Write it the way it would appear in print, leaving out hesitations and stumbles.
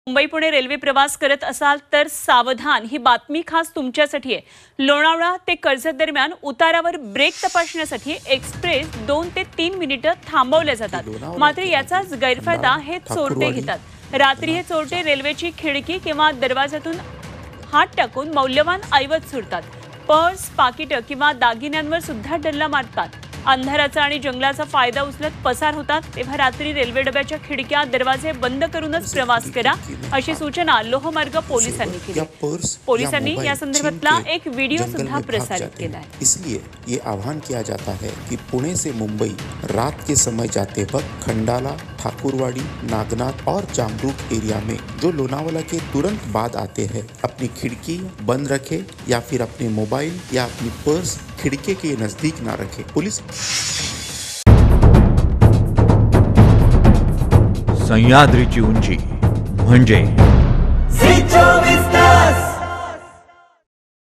Mumbai Pune railway प्रवास करत असाल तर सावधान, ही बातमी खास तुमच्यासाठी आहे। लोणावळा ते कर्जत दरम्यान उतारावर ब्रेक तपासण्यासाठी एक्सप्रेस 2 ते 3 मिनिटं थांबवल्या जातात। मात्र याचाच गैरफायदा हे चोरटे घेतात। रात्री हे चोरटे रेल्वेची खिडकी किंवा दरवाजातून हात टाकून मौल्यवान ऐवज चोरतात। पर्स, पाकिटं किंवा दागिन्यांवर सुद्धा डल्ला मारतात। अंधाराचा आणि जंगलाचा फायदा उचलत पसार होतात। तेव्हा रात्री रेल्वे डब्याच्या खिडक्या, दरवाजे बंद करूनच प्रवास करा, अशी सूचना लोहमार्ग पोलिसांनी केली। पोलिसांनी या संदर्भातला एक व्हिडिओ सुद्धा प्रसारित केला है। इसलिए ये आह्वान किया जाता है कि पुणे से मुंबई रात के समय जाते वक्त खंडाला, ठाकुरवाड़ी, नागनाथ और जामरूट एरिया में जो लोनावाला के तुरंत बाद आते हैं, अपनी खिड़की बंद रखे या फिर अपने मोबाइल या अपनी पर्स खिड़की के नजदीक ना रखे। पुलिस सह्याद्रीची उंची म्हणजे